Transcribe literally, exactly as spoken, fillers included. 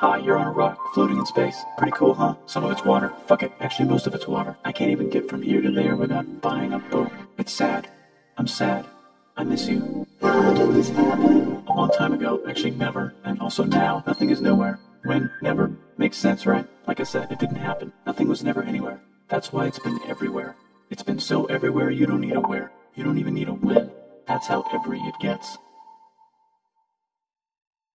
Hi, you're on a rock, floating in space. Pretty cool, huh? Some of it's water. Fuck it, actually most of it's water. I can't even get from here to there without buying a boat. It's sad. I'm sad. I miss you. How did this happen? A long time ago, actually never. And also now, nothing is nowhere. When, never. Makes sense, right? Like I said, it didn't happen. Nothing was never anywhere. That's why it's been everywhere. It's been so everywhere you don't need a where. You don't even need a when. That's how every it gets.